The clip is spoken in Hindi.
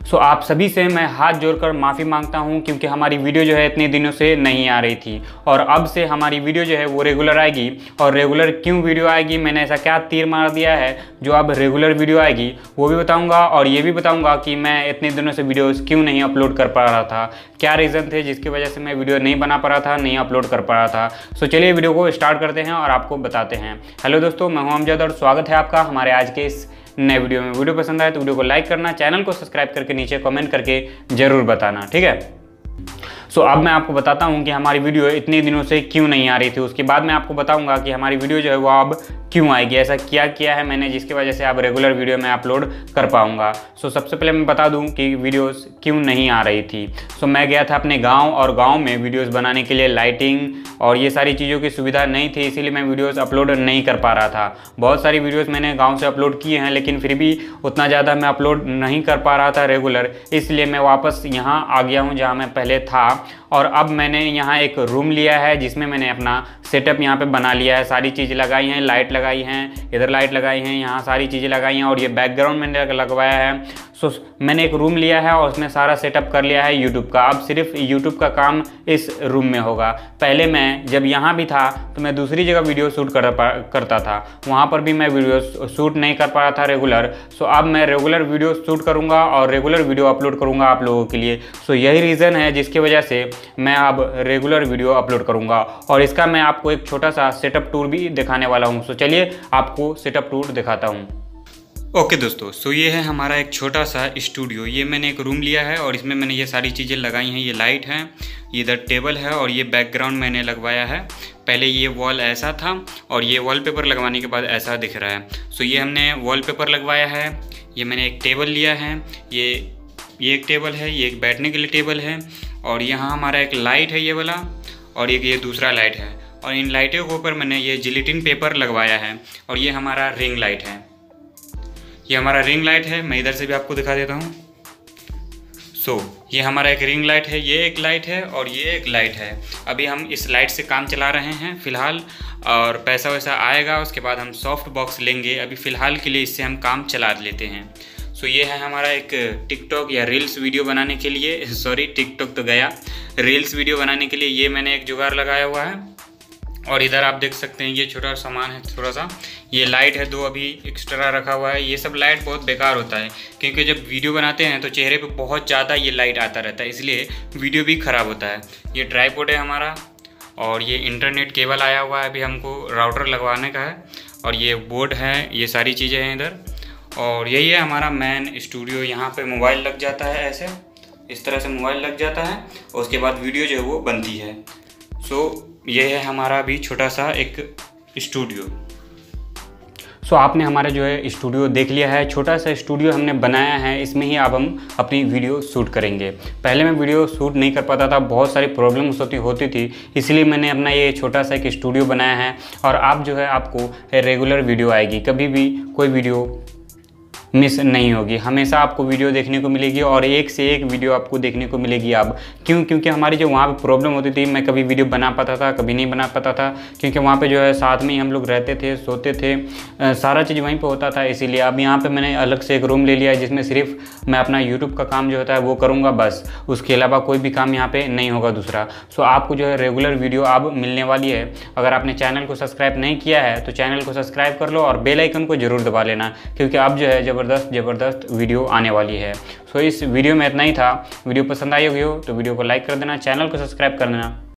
आप सभी से मैं हाथ जोड़कर माफ़ी मांगता हूं क्योंकि हमारी वीडियो जो है इतने दिनों से नहीं आ रही थी और अब से हमारी वीडियो जो है वो रेगुलर आएगी। और रेगुलर क्यों वीडियो आएगी, मैंने ऐसा क्या तीर मार दिया है जो अब रेगुलर वीडियो आएगी वो भी बताऊंगा। और ये भी बताऊंगा कि मैं इतने दिनों से वीडियोस क्यों नहीं अपलोड कर पा रहा था, क्या रीज़न थे जिसकी वजह से मैं वीडियो नहीं बना पा रहा था, नहीं अपलोड कर पा रहा था। चलिए वीडियो को स्टार्ट करते हैं और आपको बताते हैं। हेलो दोस्तों, मैं हूं अमजद और स्वागत है आपका हमारे आज के इस नए वीडियो में। वीडियो पसंद आए तो वीडियो को लाइक करना, चैनल को सब्सक्राइब करके नीचे कमेंट करके ज़रूर बताना, ठीक है। अब मैं आपको बताता हूं कि हमारी वीडियो इतने दिनों से क्यों नहीं आ रही थी। उसके बाद मैं आपको बताऊंगा कि हमारी वीडियो जो है वो अब क्यों आएगी, ऐसा क्या किया है मैंने जिसकी वजह से अब रेगुलर वीडियो मैं अपलोड कर पाऊंगा। सबसे पहले मैं बता दूं कि वीडियोस क्यों नहीं आ रही थी। मैं गया था अपने गांव और गांव में वीडियोस बनाने के लिए लाइटिंग और ये सारी चीज़ों की सुविधा नहीं थी, इसीलिए मैं वीडियोस अपलोड नहीं कर पा रहा था। बहुत सारी वीडियोस मैंने गांव से अपलोड किए हैं लेकिन फिर भी उतना ज़्यादा मैं अपलोड नहीं कर पा रहा था रेगुलर, इसलिए मैं वापस यहाँ आ गया हूँ जहाँ मैं पहले था। और अब मैंने यहाँ एक रूम लिया है जिसमें मैंने अपना सेटअप यहाँ पे बना लिया है, सारी चीज़ें लगाई हैं, लाइट लगाई हैं, इधर लाइट लगाई हैं, यहाँ सारी चीज़ें लगाई हैं और ये बैकग्राउंड मैंने लगवाया है। मैंने एक रूम लिया है और उसमें सारा सेटअप कर लिया है यूट्यूब का। अब सिर्फ यूट्यूब का काम इस रूम में होगा। पहले मैं जब यहाँ भी था तो मैं दूसरी जगह वीडियो शूट करता था, वहाँ पर भी मैं वीडियो शूट नहीं कर पा रहा था रेगुलर। अब मैं रेगुलर वीडियो शूट करूँगा और रेगुलर वीडियो अपलोड करूँगा आप लोगों के लिए। यही रीज़न है जिसकी वजह से मैं अब रेगुलर वीडियो अपलोड करूँगा और इसका मैं आपको एक छोटा सा सेटअप टूर भी दिखाने वाला हूँ। चलिए आपको सेटअप टूर दिखाता हूँ। ओके दोस्तों, ये है हमारा एक छोटा सा स्टूडियो। ये मैंने एक रूम लिया है और इसमें मैंने ये सारी चीज़ें लगाई हैं। ये लाइट है, ये इधर टेबल है और ये बैकग्राउंड मैंने लगवाया है। पहले ये वॉल ऐसा था और ये वॉलपेपर लगवाने के बाद ऐसा दिख रहा है। ये हमने वॉलपेपर लगवाया है। ये मैंने एक टेबल लिया है, ये एक टेबल है, ये एक बैठने के लिए टेबल है और यहाँ हमारा एक लाइट है ये वाला और एक ये दूसरा लाइट है। और इन लाइटों के ऊपर मैंने ये जिलेटिन पेपर लगवाया है और ये हमारा रिंग लाइट है। ये हमारा रिंग लाइट है, मैं इधर से भी आपको दिखा देता हूँ। ये हमारा एक रिंग लाइट है, ये एक लाइट है और ये एक लाइट है। अभी हम इस लाइट से काम चला रहे हैं फ़िलहाल, और पैसा वैसा आएगा उसके बाद हम सॉफ्ट बॉक्स लेंगे। अभी फ़िलहाल के लिए इससे हम काम चला लेते हैं। ये है हमारा एक टिकटॉक या रील्स वीडियो बनाने के लिए, सॉरी टिकटॉक तो गया, रील्स वीडियो बनाने के लिए ये मैंने एक जुगाड़ लगाया हुआ है। और इधर आप देख सकते हैं ये छोटा सामान है, थोड़ा सा ये लाइट है, दो अभी एक्स्ट्रा रखा हुआ है। ये सब लाइट बहुत बेकार होता है क्योंकि जब वीडियो बनाते हैं तो चेहरे पे बहुत ज़्यादा ये लाइट आता रहता है, इसलिए वीडियो भी ख़राब होता है। ये ट्राइपॉड है हमारा और ये इंटरनेट केबल आया हुआ है, अभी हमको राउटर लगवाने का है। और ये बोर्ड है, ये सारी चीज़ें हैं इधर। और यही है हमारा मेन स्टूडियो। यहाँ पे मोबाइल लग जाता है, ऐसे इस तरह से मोबाइल लग जाता है और उसके बाद वीडियो जो है वो बनती है। ये है हमारा भी छोटा सा एक स्टूडियो। आपने हमारा जो है स्टूडियो देख लिया है, छोटा सा स्टूडियो हमने बनाया है, इसमें ही अब हम अपनी वीडियो शूट करेंगे। पहले मैं वीडियो शूट नहीं कर पाता था, बहुत सारी प्रॉब्लम्स होती थी, इसलिए मैंने अपना ये छोटा सा एक स्टूडियो बनाया है। और आप जो है आपको रेगुलर वीडियो आएगी, कभी भी कोई वीडियो मिस नहीं होगी, हमेशा आपको वीडियो देखने को मिलेगी और एक से एक वीडियो आपको देखने को मिलेगी। अब क्योंकि हमारी जो वहाँ पे प्रॉब्लम होती थी, मैं कभी वीडियो बना पाता था, कभी नहीं बना पाता था, क्योंकि वहाँ पे जो है साथ में ही हम लोग रहते थे, सोते थे, सारा चीज़ वहीं पे होता था। इसीलिए अब यहाँ पे मैंने अलग से एक रूम ले लिया है जिसमें सिर्फ मैं अपना यूट्यूब का काम जो होता है वो करूँगा बस, उसके अलावा कोई भी काम यहाँ पर नहीं होगा दूसरा। आपको जो है रेगुलर वीडियो अब मिलने वाली है। अगर आपने चैनल को सब्सक्राइब नहीं किया है तो चैनल को सब्सक्राइब कर लो और बेल आइकन को ज़रूर दबा लेना, क्योंकि अब जो है ज़बरदस्त वीडियो आने वाली है। इस वीडियो में इतना ही था। वीडियो पसंद आई होगी तो वीडियो को लाइक कर देना, चैनल को सब्सक्राइब कर देना।